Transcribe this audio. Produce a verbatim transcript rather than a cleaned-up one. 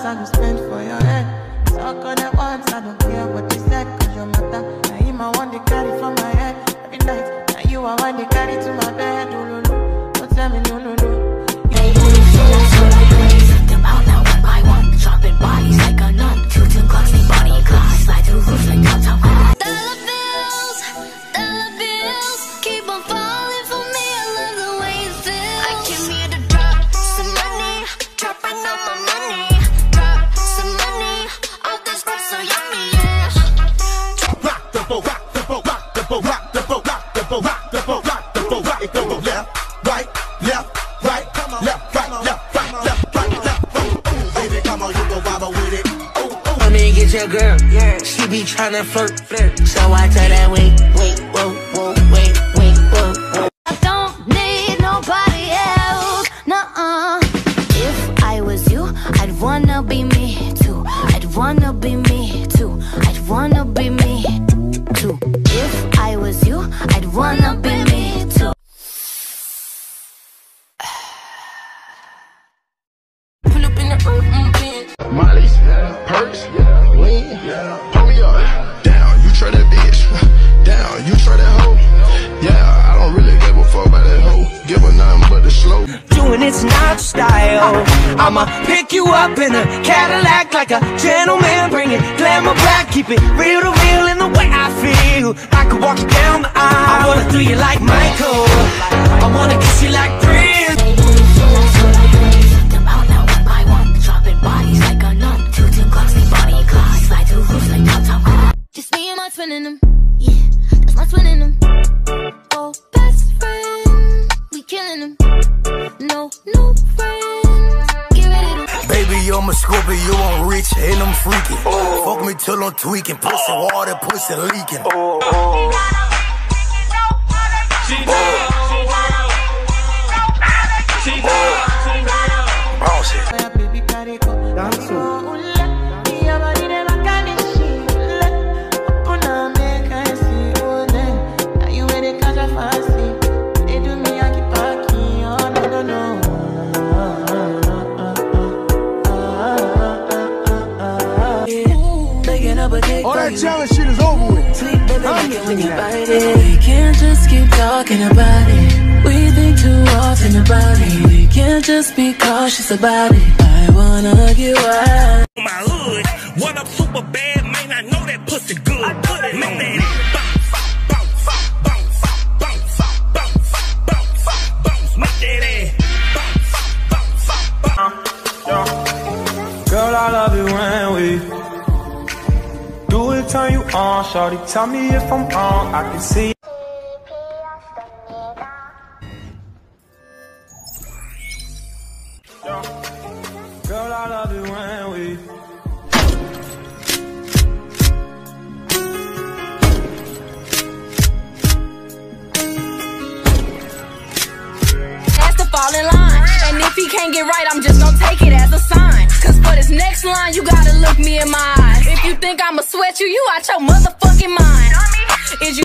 I go spend for your head. Talk on it once, I don't care what you said. Cause your matter, now him I want to carry from my head. Every night, now you I want to carry to my bed. Oh, no, no, don't tell me no, no, no. Hey, that's what I praise. Them out now one by one, dropping bodies like a nun. Tilting clocks, they body and clocks. Slide through roofs like top top. Dollar bills, dollar bills, keep on falling for me. I love the way it feels. I came here to drop some money, dropping all my money. Drop some money, all this stuff so yummy, yeah. Rock the boat, rock the boat, rock the boat, rock the boat, rock the boat, rock the boat, rock the boat, rock it go left, right, left, right, left, right, left, right, left, right, left. Ooh, baby, come on, you go wobble with it. Ooh, ooh. Come and get your girl, yeah. She be tryna flirt, flirt. So I tell that wait, wait, whoa, whoa, wait, wait, whoa, whoa. I don't need nobody else, nuh-uh. If I was you, I'd wanna be me too. I'd wanna be me too. I'd wanna be me too. If I was you, I'd wanna be me too. Pull up in the mm-mm bin. Molly's, perks, lean, pull me up. Down, you try that bitch. Down, you try that hoe. Yeah, I don't really give a fuck about that hoe. Give her nothing but the slow. Doing it's not style. I'ma pick you up in a Cadillac like a gentleman. Bring it glamour back, keep it real to real in the way I feel. I could walk you down the aisle. I wanna do you like Michael. I wanna kiss you like thrill. That's what I praise. Them out now one by one, dropping bodies like a nun. Tilting clocks, they body and clocks. Slide through roofs like top top. Just me and my twin in them. Yeah, that's my twin in them. Oh, best friend, we killing them. No, no friends, get ready to. Baby, I'm a Scorpio, you on rich and I'm freaking. Oh. Fuck me till I'm tweaking, pussy water, pussy leaking. Oh, oh. All that challenge shit is over with. We can't just keep talking about it. We think too often about it. We can't just be cautious about it. I wanna get wild. My hood, what up, super bad, man? I know that pussy good. Make that bounce, bounce, bounce, bounce, bounce, bounce, bounce, make that ass bounce, bounce. Girl, I love it when we do it, turn you on, shawty. Tell me if I'm wrong, I can see. Girl, I love it when we. Has to fall in line, and if he can't get right, I'm just gonna take it as a sign. Cause for this next line, you gotta look me in my eyes. If you think I'ma sweat you, you out your motherfucking mind. Is you